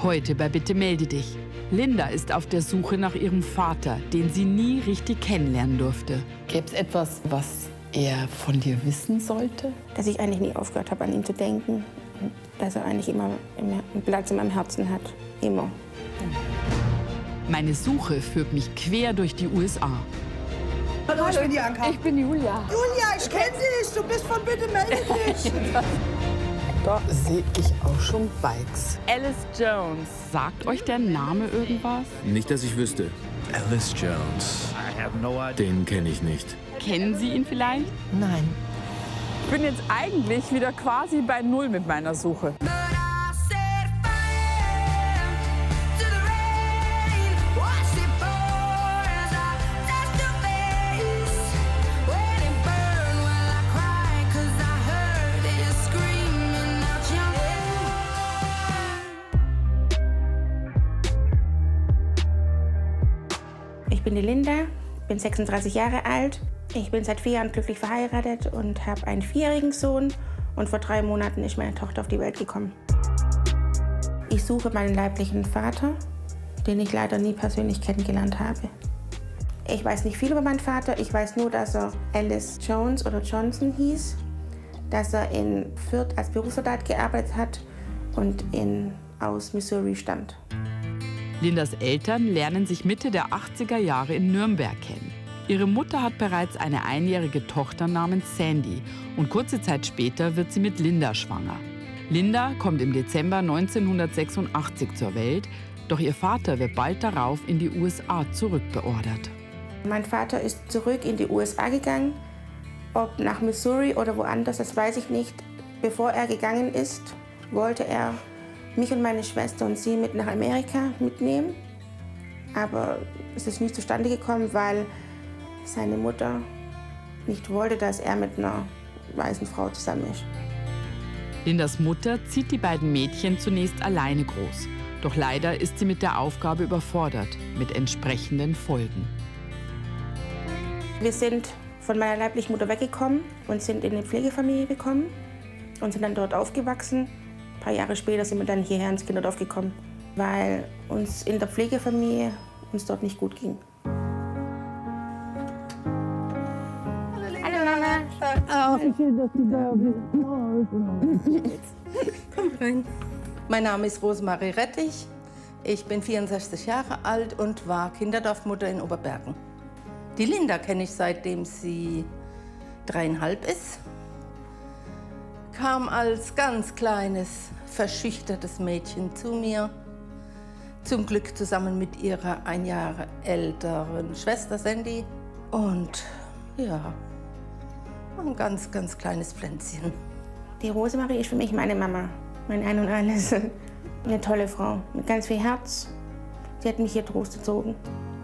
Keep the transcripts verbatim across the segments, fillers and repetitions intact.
Heute bei Bitte melde dich. Linda ist auf der Suche nach ihrem Vater, den sie nie richtig kennenlernen durfte. Gäbe es etwas, was er von dir wissen sollte? Dass ich eigentlich nie aufgehört habe, an ihn zu denken. Dass er eigentlich immer einen Platz in meinem Herzen hat. Immer. Meine Suche führt mich quer durch die U S A. Hallo, ich bin Bianca. Ich bin Julia. Julia, ich kenne dich. Du bist von Bitte melde dich. Da sehe ich auch schon Bikes. Alice Jones. Sagt euch der Name irgendwas? Nicht, dass ich wüsste. Alice Jones. Den kenne ich nicht. Kennen Sie ihn vielleicht? Nein. Ich bin jetzt eigentlich wieder quasi bei Null mit meiner Suche. Ich bin die Linda, bin sechsunddreißig Jahre alt. Ich bin seit vier Jahren glücklich verheiratet und habe einen vierjährigen Sohn. Und vor drei Monaten ist meine Tochter auf die Welt gekommen. Ich suche meinen leiblichen Vater, den ich leider nie persönlich kennengelernt habe. Ich weiß nicht viel über meinen Vater. Ich weiß nur, dass er Alice Jones oder Johnson hieß, dass er in Fürth als Berufssoldat gearbeitet hat und in, aus Missouri stammt. Lindas Eltern lernen sich Mitte der achtziger Jahre in Nürnberg kennen. Ihre Mutter hat bereits eine einjährige Tochter namens Sandy und kurze Zeit später wird sie mit Linda schwanger. Linda kommt im Dezember neunzehnhundertsechsundachtzig zur Welt, doch ihr Vater wird bald darauf in die U S A zurückbeordert. Mein Vater ist zurück in die U S A gegangen, ob nach Missouri oder woanders, das weiß ich nicht. Bevor er gegangen ist, wollte er mich und meine Schwester und sie mit nach Amerika mitnehmen. Aber es ist nicht zustande gekommen, weil seine Mutter nicht wollte, dass er mit einer weißen Frau zusammen ist. Lindas Mutter zieht die beiden Mädchen zunächst alleine groß. Doch leider ist sie mit der Aufgabe überfordert, mit entsprechenden Folgen. Wir sind von meiner leiblichen Mutter weggekommen und sind in eine Pflegefamilie gekommen und sind dann dort aufgewachsen. Ein paar Jahre später sind wir dann hierher ins Kinderdorf gekommen, weil uns in der Pflegefamilie uns dort nicht gut ging. Hallo Mama. Oh, wie schön, dass du da bist. Komm rein. Mein Name ist Rosemarie Rettich. Ich bin vierundsechzig Jahre alt und war Kinderdorfmutter in Oberbergen. Die Linda kenne ich seitdem sie dreieinhalb ist. Kam als ganz kleines, verschüchtertes Mädchen zu mir. Zum Glück zusammen mit ihrer ein Jahr älteren Schwester Sandy. Und ja, ein ganz, ganz kleines Pflänzchen. Die Rosemarie ist für mich meine Mama, mein Ein und Alles. Eine tolle Frau mit ganz viel Herz. Sie hat mich hier großgezogen.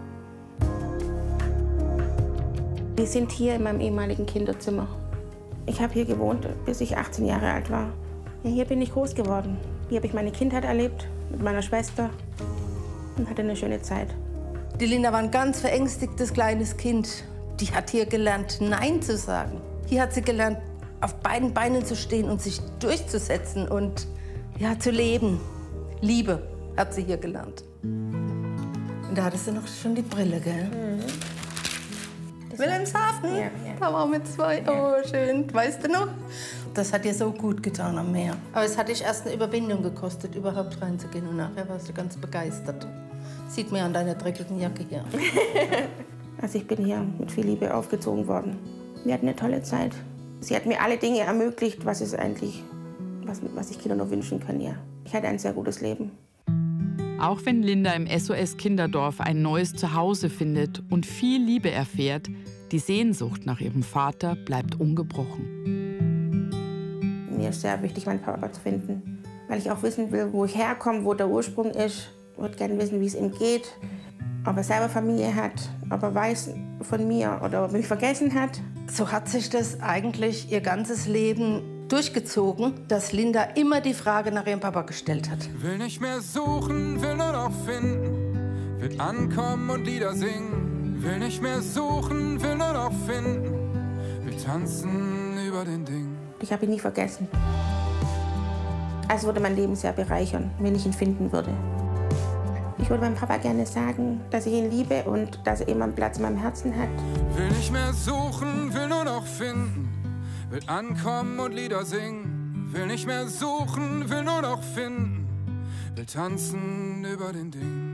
Wir sind hier in meinem ehemaligen Kinderzimmer. Ich habe hier gewohnt, bis ich achtzehn Jahre alt war. Ja, hier bin ich groß geworden. Hier habe ich meine Kindheit erlebt mit meiner Schwester und hatte eine schöne Zeit. Die Linda war ein ganz verängstigtes kleines Kind. Die hat hier gelernt, Nein zu sagen. Hier hat sie gelernt, auf beiden Beinen zu stehen und sich durchzusetzen und ja, zu leben. Liebe hat sie hier gelernt. Und da hattest du noch schon die Brille, gell? Mhm. Wilhelmshaven? Ja, ja. Da waren wir zwei. Oh, schön. Weißt du noch? Das hat dir so gut getan am Meer. Aber es hat dich erst eine Überwindung gekostet, überhaupt reinzugehen. Und nachher warst du ganz begeistert. Sieht man an deiner dreckigen Jacke hier. Also ich bin hier mit viel Liebe aufgezogen worden. Wir hatten eine tolle Zeit. Sie hat mir alle Dinge ermöglicht, was es eigentlich, was, was sich Kinder nur wünschen können, ja. Ich hatte ein sehr gutes Leben. Auch wenn Linda im S O S Kinderdorf ein neues Zuhause findet und viel Liebe erfährt, die Sehnsucht nach ihrem Vater bleibt ungebrochen. Mir ist sehr wichtig, meinen Papa zu finden, weil ich auch wissen will, wo ich herkomme, wo der Ursprung ist. Ich würde gerne wissen, wie es ihm geht, ob er selber Familie hat, ob er weiß von mir oder ob er mich vergessen hat. So hat sich das eigentlich ihr ganzes Leben durchgezogen, dass Linda immer die Frage nach ihrem Papa gestellt hat. Will nicht mehr suchen, will nur noch finden, will ankommen und Lieder singen. Will nicht mehr suchen, will nur noch finden, will tanzen über den Ding. Ich habe ihn nie vergessen. Also würde mein Leben sehr bereichern, wenn ich ihn finden würde. Ich würde meinem Papa gerne sagen, dass ich ihn liebe und dass er immer einen Platz in meinem Herzen hat. Will nicht mehr suchen, will nur noch finden. Will ankommen und Lieder singen. Will nicht mehr suchen, will nur noch finden. Will tanzen über den Ding.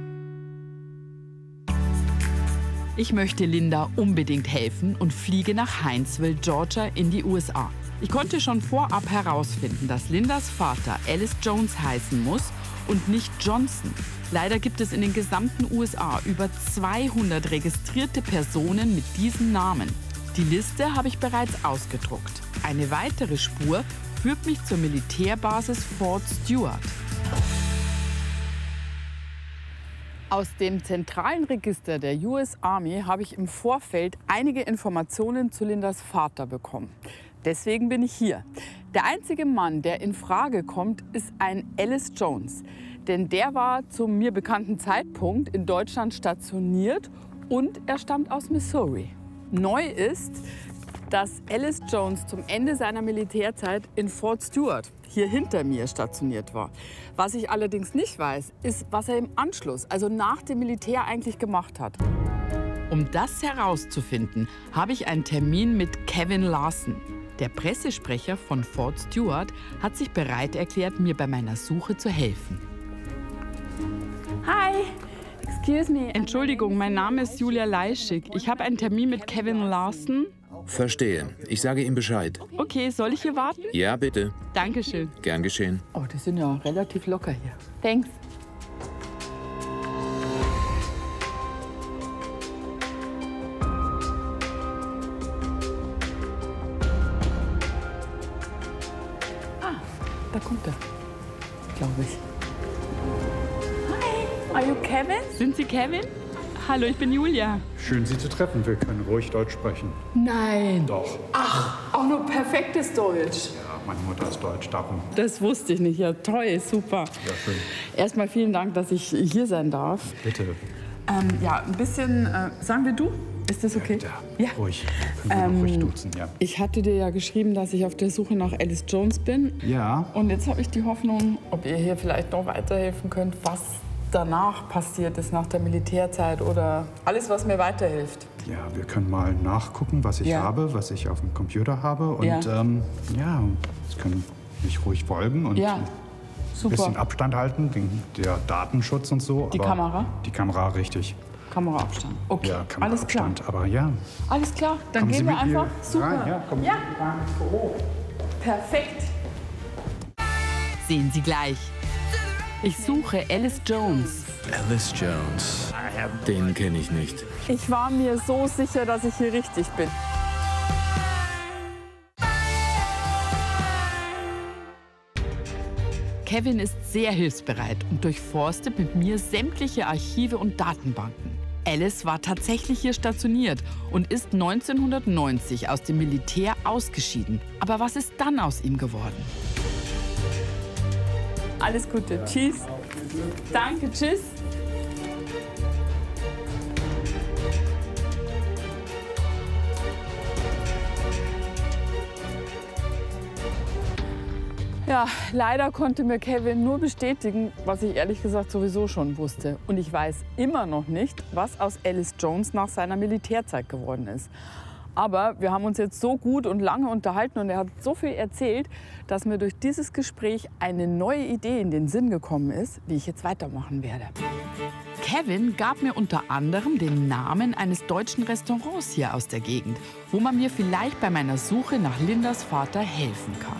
Ich möchte Linda unbedingt helfen und fliege nach Hinesville, Georgia, in die U S A. Ich konnte schon vorab herausfinden, dass Lindas Vater Ellis Jones heißen muss und nicht Johnson. Leider gibt es in den gesamten U S A über zweihundert registrierte Personen mit diesem Namen. Die Liste habe ich bereits ausgedruckt. Eine weitere Spur führt mich zur Militärbasis Fort Stewart. Aus dem zentralen Register der U S Army habe ich im Vorfeld einige Informationen zu Lindas Vater bekommen. Deswegen bin ich hier. Der einzige Mann, der in Frage kommt, ist ein Ellis Jones. Denn der war zum mir bekannten Zeitpunkt in Deutschland stationiert und er stammt aus Missouri. Neu ist, dass Ellis Jones zum Ende seiner Militärzeit in Fort Stewart, hier hinter mir, stationiert war. Was ich allerdings nicht weiß, ist, was er im Anschluss, also nach dem Militär, eigentlich gemacht hat. Um das herauszufinden, habe ich einen Termin mit Kevin Larson. Der Pressesprecher von Fort Stewart hat sich bereit erklärt, mir bei meiner Suche zu helfen. Hi, excuse me. Entschuldigung, mein Name ist Julia Leischig. Ich habe einen Termin mit Kevin Larson. Verstehe. Ich sage ihm Bescheid. Okay, soll ich hier warten? Ja, bitte. Dankeschön. Gern geschehen. Oh, die sind ja relativ locker hier. Thanks. Ah, da kommt er, glaube ich. Are you Kevin? Sind Sie Kevin? Hallo, ich bin Julia. Schön, Sie zu treffen. Wir können ruhig Deutsch sprechen. Nein. Doch. Ach, auch nur perfektes Deutsch. Ja, meine Mutter ist Deutsch, darum. Das wusste ich nicht. Ja, toll, super. Ja, schön. Erstmal vielen Dank, dass ich hier sein darf. Bitte. Ähm, ja, ein bisschen, äh, sagen wir du? Ist das okay? Ja, ja. Ruhig. Können wir Ähm, noch ruhig duzen, ja. Ich hatte dir ja geschrieben, dass ich auf der Suche nach Ellis Jones bin. Ja. Und jetzt habe ich die Hoffnung, ob ihr hier vielleicht noch weiterhelfen könnt, was danach passiert ist, nach der Militärzeit oder alles, was mir weiterhilft. Ja, wir können mal nachgucken, was ich Ja. habe, was ich auf dem Computer habe. Und Ja. ähm, ja, Sie können mich ruhig folgen und Ja, ein super. bisschen Abstand halten, wegen der Datenschutz und so. Die aber Kamera? Die Kamera, richtig. Kameraabstand. Okay, Ja, alles klar. Kameraabstand. Aber ja, Alles klar, dann kommen Sie gehen wir mit einfach. mir Super. rein. Ja, kommen Sie Ja. rein ins Büro. Perfekt. Sehen Sie gleich. Ich suche Ellis Jones. Ellis Jones. Den kenne ich nicht. Ich war mir so sicher, dass ich hier richtig bin. Kevin ist sehr hilfsbereit und durchforstet mit mir sämtliche Archive und Datenbanken. Ellis war tatsächlich hier stationiert und ist neunzehnhundertneunzig aus dem Militär ausgeschieden. Aber was ist dann aus ihm geworden? Alles Gute. Tschüss. Danke, tschüss. Ja, leider konnte mir Kevin nur bestätigen, was ich ehrlich gesagt sowieso schon wusste. Und ich weiß immer noch nicht, was aus Ellis Jones nach seiner Militärzeit geworden ist. Aber wir haben uns jetzt so gut und lange unterhalten und er hat so viel erzählt, dass mir durch dieses Gespräch eine neue Idee in den Sinn gekommen ist, wie ich jetzt weitermachen werde. Kevin gab mir unter anderem den Namen eines deutschen Restaurants hier aus der Gegend, wo man mir vielleicht bei meiner Suche nach Lindas Vater helfen kann.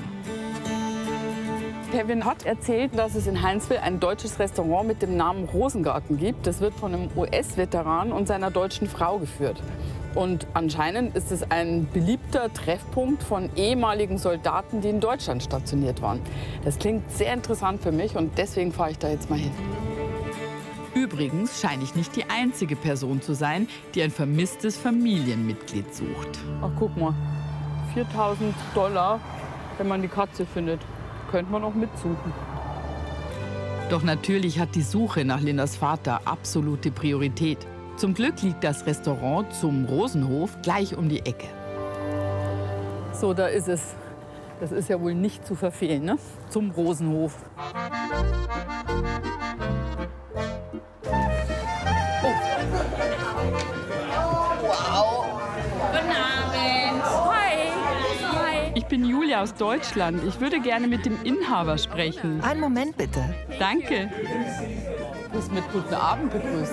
Kevin hat erzählt, dass es in Hinesville ein deutsches Restaurant mit dem Namen Rosengarten gibt. Das wird von einem U S-Veteran und seiner deutschen Frau geführt. Und anscheinend ist es ein beliebter Treffpunkt von ehemaligen Soldaten, die in Deutschland stationiert waren. Das klingt sehr interessant für mich und deswegen fahre ich da jetzt mal hin. Übrigens scheine ich nicht die einzige Person zu sein, die ein vermisstes Familienmitglied sucht. Ach, guck mal, viertausend Dollar, wenn man die Katze findet. Könnte man auch mitsuchen. Doch natürlich hat die Suche nach Lindas Vater absolute Priorität. Zum Glück liegt das Restaurant zum Rosenhof gleich um die Ecke. So, da ist es. Das ist ja wohl nicht zu verfehlen, ne? Zum Rosenhof. Oh. Wow. Guten Abend. Hi. Hi. Ich bin Julia aus Deutschland. Ich würde gerne mit dem Inhaber sprechen. Einen Moment bitte. Danke. Du bist mit guten Abend begrüßt.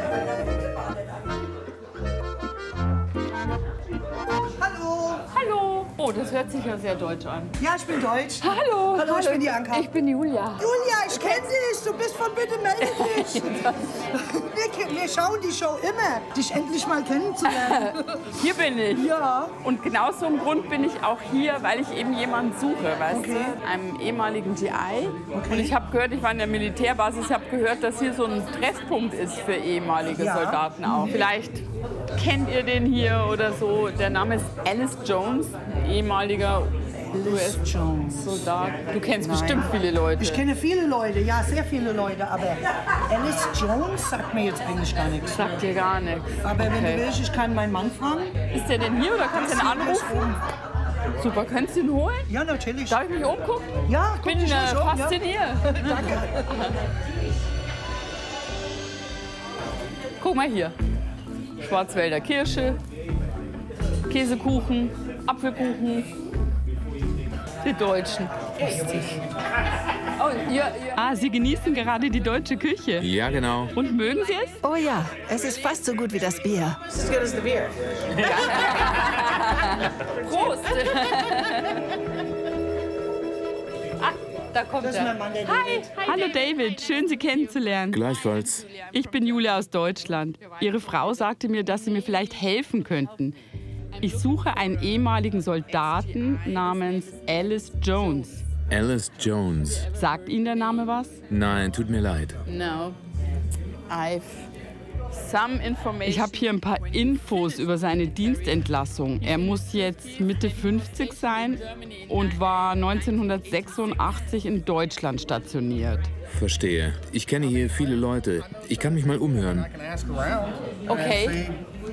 Hallo. Hallo. Oh, das hört sich ja sehr deutsch an. Ja, ich bin deutsch. Hallo. Hallo, ich bin die Anka. Ich bin Julia. Julia, ich kenne dich. Du bist von Bitte melde dich. wir, wir schauen die Show immer, dich endlich mal kennenzulernen. Hier bin ich. Ja. Und genau aus so einem Grund bin ich auch hier, weil ich eben jemanden suche, weißt Okay. du? Einem ehemaligen G I. Okay. Und ich habe gehört, ich war in der Militärbasis, ich habe gehört, dass hier so ein Treffpunkt ist für ehemalige Ja. Soldaten auch. Vielleicht kennt ihr den hier oder so. Der Name ist Alice Jones, ehemaliger U S-Soldat. Du kennst Nein. bestimmt viele Leute. Ich kenne viele Leute, ja, sehr viele Leute, aber Alice Jones sagt mir jetzt eigentlich gar nichts. Sagt dir gar nichts. Aber wenn Okay. du willst, ich kann meinen Mann fragen. Ist der denn hier oder kannst du ihn anrufen? Super, könntest du ihn holen? Ja, natürlich. Darf ich mich umgucken? Ja, Ich bin guck dich äh, ruhig um, ja. fasziniert. Danke. Guck mal hier. Schwarzwälder Kirsche, Käsekuchen, Apfelkuchen. Die Deutschen. Oh, ihr, ihr. Ah, Sie genießen gerade die deutsche Küche. Ja, genau. Und mögen Sie es? Oh ja, es ist fast so gut wie das Bier. Prost! Ah, da kommt Das ist er. mein Mann, der Hi. David. Hallo David, schön Sie kennenzulernen. Gleichfalls. Ich bin Julia aus Deutschland. Ihre Frau sagte mir, dass Sie mir vielleicht helfen könnten. Ich suche einen ehemaligen Soldaten namens Alice Jones. Alice Jones. Sagt Ihnen der Name was? Nein, tut mir leid. No. I've some information. Ich habe hier ein paar Infos über seine Dienstentlassung. Er muss jetzt Mitte fünfzig sein und war neunzehnhundertsechsundachtzig in Deutschland stationiert. Verstehe. Ich kenne hier viele Leute. Ich kann mich mal umhören. Okay.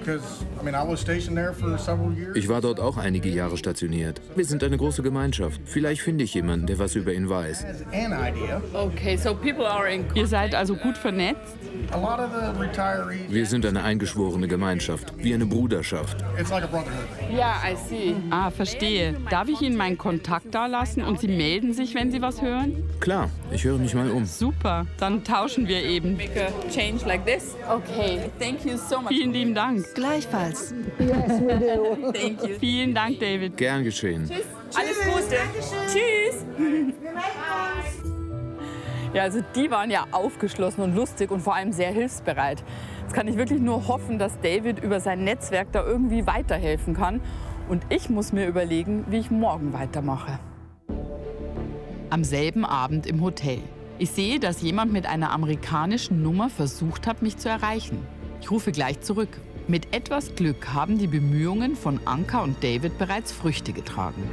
Ich war dort auch einige Jahre stationiert. Wir sind eine große Gemeinschaft. Vielleicht finde ich jemanden, der was über ihn weiß. Okay, so people are in. Ihr seid also gut vernetzt? Wir sind eine eingeschworene Gemeinschaft, wie eine Bruderschaft. Ja, I see. Ah, verstehe. Darf ich Ihnen meinen Kontakt da lassen und Sie melden sich, wenn Sie was hören? Klar, ich höre mich mal um. Super, dann tauschen wir eben. Make a change like this. Okay, thank you so much. Vielen lieben Dank. Gleichfalls. Thank you. Vielen Dank, David. Gern geschehen. Tschüss. Alles Gute. Tschüss. Ja, also die waren ja aufgeschlossen und lustig und vor allem sehr hilfsbereit. Jetzt kann ich wirklich nur hoffen, dass David über sein Netzwerk da irgendwie weiterhelfen kann. Und ich muss mir überlegen, wie ich morgen weitermache. Am selben Abend im Hotel. Ich sehe, dass jemand mit einer amerikanischen Nummer versucht hat, mich zu erreichen. Ich rufe gleich zurück. Mit etwas Glück haben die Bemühungen von Anka und David bereits Früchte getragen.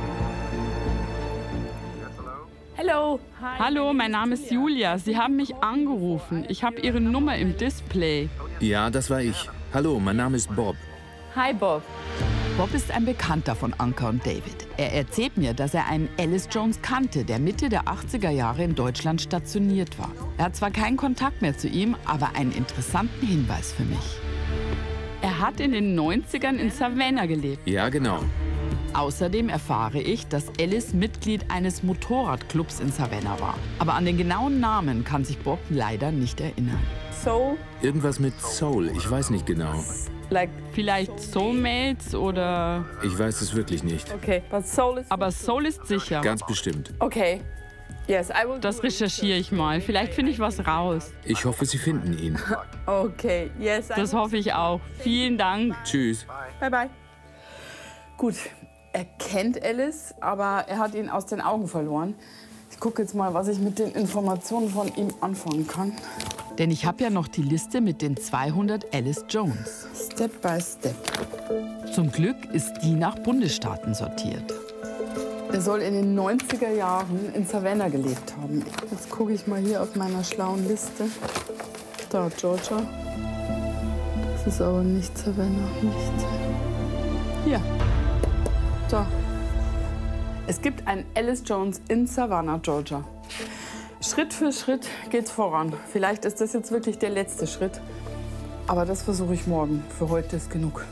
Hallo. Hallo, mein Name ist Julia. Sie haben mich angerufen. Ich habe Ihre Nummer im Display. Ja, das war ich. Hallo, mein Name ist Bob. Hi, Bob. Bob ist ein Bekannter von Anka und David. Er erzählt mir, dass er einen Alice Jones kannte, der Mitte der achtziger Jahre in Deutschland stationiert war. Er hat zwar keinen Kontakt mehr zu ihm, aber einen interessanten Hinweis für mich. Er hat in den neunzigern in Savannah gelebt. Ja, genau. Außerdem erfahre ich, dass Alice Mitglied eines Motorradclubs in Savannah war. Aber an den genauen Namen kann sich Bob leider nicht erinnern. Soul? Irgendwas mit Soul, ich weiß nicht genau. Like vielleicht Soulmates oder... Ich weiß es wirklich nicht. Okay, but Soul ist... Aber Soul ist sicher. Ganz bestimmt. Okay. Yes, I will... Das recherchiere ich mal. Vielleicht finde ich was raus. Ich hoffe, Sie finden ihn. Okay, yes. I das hoffe ich auch. Vielen Dank. Tschüss. Bye, bye. Gut, er kennt Alice, aber er hat ihn aus den Augen verloren. Ich gucke jetzt mal, was ich mit den Informationen von ihm anfangen kann. Denn ich habe ja noch die Liste mit den zweihundert Alice Jones. Step by step. Zum Glück ist die nach Bundesstaaten sortiert. Er soll in den neunziger Jahren in Savannah gelebt haben. Jetzt gucke ich mal hier auf meiner schlauen Liste. Da, Georgia. Das ist aber nicht Savannah. Nicht. Hier. Da. Es gibt einen Alice Jones in Savannah, Georgia. Schritt für Schritt geht's voran. Vielleicht ist das jetzt wirklich der letzte Schritt. Aber das versuche ich morgen. Für heute ist genug.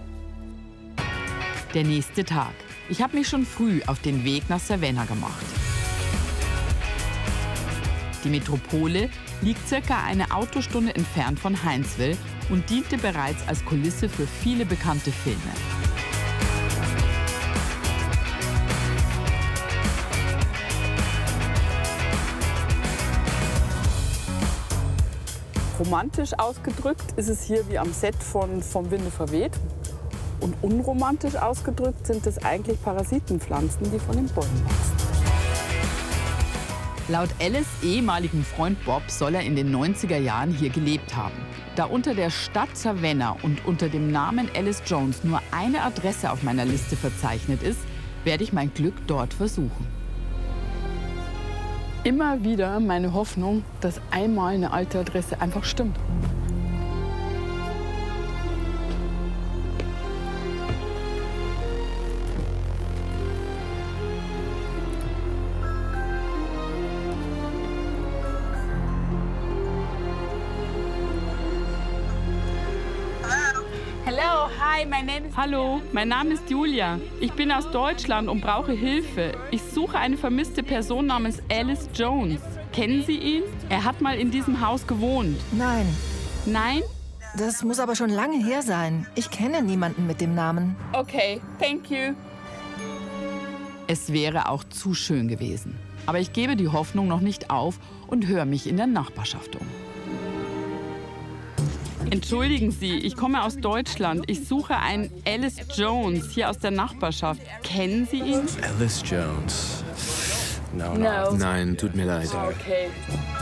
Der nächste Tag. Ich habe mich schon früh auf den Weg nach Savannah gemacht. Die Metropole liegt circa eine Autostunde entfernt von Hinesville und diente bereits als Kulisse für viele bekannte Filme. Romantisch ausgedrückt ist es hier wie am Set von Vom Winde verweht. Und unromantisch ausgedrückt sind es eigentlich Parasitenpflanzen, die von den Bäumen wachsen. Laut Alice' ehemaligem Freund Bob soll er in den neunziger Jahren hier gelebt haben. Da unter der Stadt Savannah und unter dem Namen Alice Jones nur eine Adresse auf meiner Liste verzeichnet ist, werde ich mein Glück dort versuchen. Immer wieder meine Hoffnung, dass einmal eine alte Adresse einfach stimmt. Hallo, mein Name ist Julia. Ich bin aus Deutschland und brauche Hilfe. Ich suche eine vermisste Person namens Alice Jones. Kennen Sie ihn? Er hat mal in diesem Haus gewohnt. Nein. Nein? Das muss aber schon lange her sein. Ich kenne niemanden mit dem Namen. Okay, thank you. Es wäre auch zu schön gewesen. Aber ich gebe die Hoffnung noch nicht auf und höre mich in der Nachbarschaft um. Entschuldigen Sie, ich komme aus Deutschland. Ich suche einen Alice Jones hier aus der Nachbarschaft. Kennen Sie ihn? Alice Jones. No, no. Nein, tut mir leid. Okay.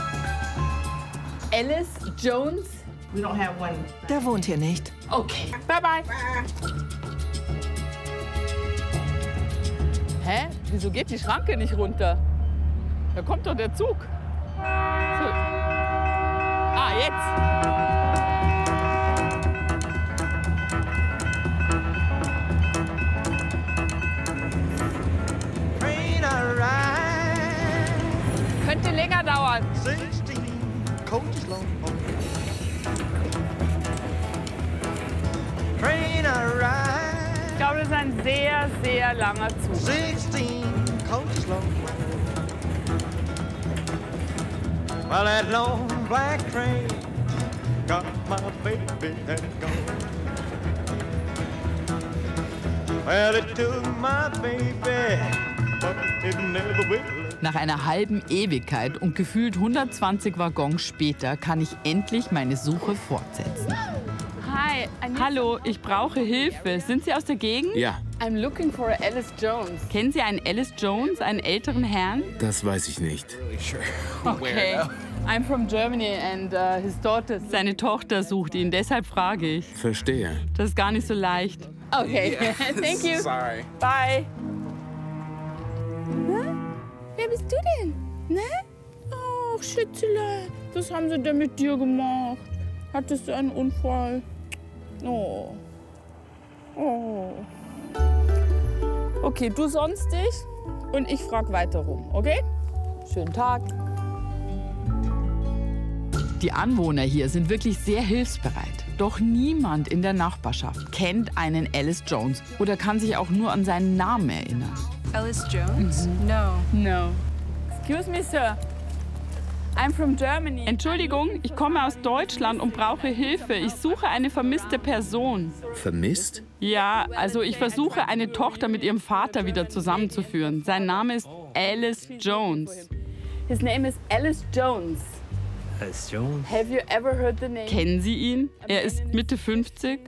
Alice Jones? We don't have one. Der wohnt hier nicht. Okay. Bye bye. Hä? Wieso geht die Schranke nicht runter? Da kommt doch der Zug. So. Ah, jetzt. Könnte länger dauern. Ich glaube, das ist ein sehr, sehr langer Zug. Well, that long black train got my baby and gone. Well, it took my baby, but it never will. Nach einer halben Ewigkeit und gefühlt hundertzwanzig Waggons später kann ich endlich meine Suche fortsetzen. Hi. Hallo, ich brauche Hilfe. Sind Sie aus der Gegend? Ja. I'm looking for Alice Jones. Kennen Sie einen Alice Jones, einen älteren Herrn? Das weiß ich nicht. Okay. I'm from Germany and uh, his daughter. Seine Tochter sucht ihn, deshalb frage ich. Verstehe. Das ist gar nicht so leicht. Okay, thank you. Sorry. Bye. Ne? Wer bist du denn? Ne? Ach, Schätzelein, was haben sie denn mit dir gemacht? Hattest du einen Unfall? Oh. Oh. Okay, du sonst dich und ich frag weiter rum, okay? Schönen Tag. Die Anwohner hier sind wirklich sehr hilfsbereit. Doch niemand in der Nachbarschaft kennt einen Alice Jones oder kann sich auch nur an seinen Namen erinnern. Alice Jones? Mhm. No. No. Excuse me, sir. I'm from Germany. Entschuldigung, ich komme aus Deutschland und brauche Hilfe. Ich suche eine vermisste Person. Vermisst? Ja, also ich versuche, eine Tochter mit ihrem Vater wieder zusammenzuführen. Sein Name ist Alice Jones. His name is Alice Jones. Alice Jones? Have you ever heard the name? Kennen Sie ihn? Er ist Mitte fünfzig.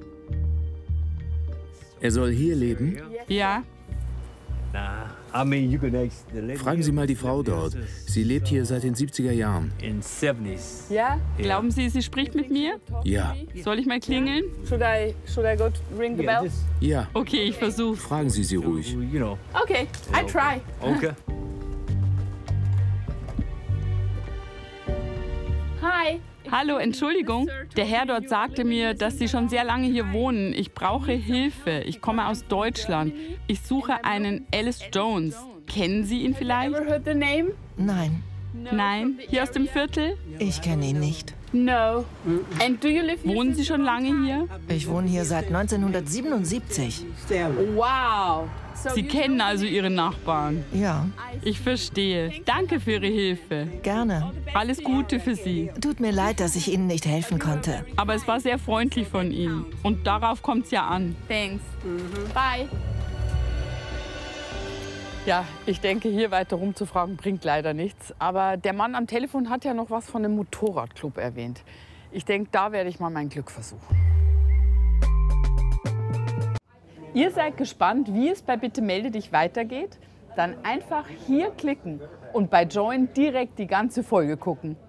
Er soll hier leben? Ja. Fragen Sie mal die Frau dort. Sie lebt hier seit den siebziger Jahren. Ja? Glauben Sie, sie spricht mit mir? Ja. Soll ich mal klingeln? Should I, should I go to ring the bell? Ja. Okay, ich versuche. Fragen Sie sie ruhig. Okay, I try. Okay. Hi, Hi. Hallo, Entschuldigung. Der Herr dort sagte mir, dass Sie schon sehr lange hier wohnen. Ich brauche Hilfe. Ich komme aus Deutschland. Ich suche einen Alice Jones. Kennen Sie ihn vielleicht? Nein. Nein? Hier aus dem Viertel? Ich kenne ihn nicht. No. And do you live here? Wohnen Sie schon lange hier? Ich wohne hier seit neunzehnhundertsiebenundsiebzig. Wow. Sie kennen also Ihre Nachbarn? Ja. Ich verstehe. Danke für Ihre Hilfe. Gerne. Alles Gute für Sie. Tut mir leid, dass ich Ihnen nicht helfen konnte. Aber es war sehr freundlich von Ihnen. Und darauf kommt es ja an. Thanks. Bye. Ja, ich denke, hier weiter rumzufragen bringt leider nichts. Aber der Mann am Telefon hat ja noch was von einem Motorradclub erwähnt. Ich denke, da werde ich mal mein Glück versuchen. Ihr seid gespannt, wie es bei Bitte melde dich weitergeht? Dann einfach hier klicken und bei Join direkt die ganze Folge gucken.